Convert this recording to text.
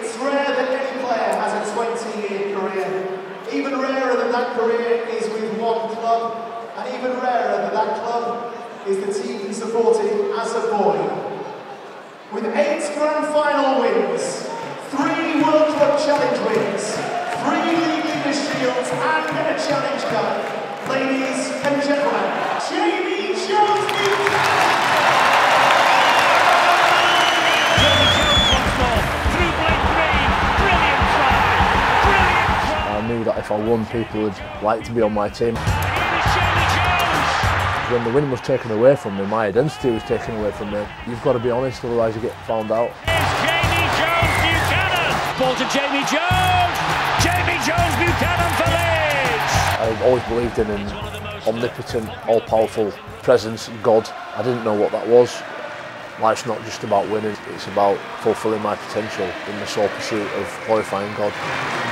It's rare that any player has a 20-year career. Even rarer than that career is with one club, and even rarer than that club is the team he supported as a boy. With 8 grand final wins, 3 World Club Challenge wins, 3 League Leaders Shields and a Challenge Cup, ladies and gentlemen, Jamie Jones Buchanan! I knew that if I won, people would like to be on my team. When the win was taken away from me, my identity was taken away from me. You've got to be honest, otherwise you get found out. It's Jamie Jones Buchanan! Ball to Jamie Jones! Jamie Jones Buchanan for Leeds! I've always believed in an omnipotent, all-powerful presence, God. I didn't know what that was. Life's not just about winning, it's about fulfilling my potential in the sole pursuit of glorifying God.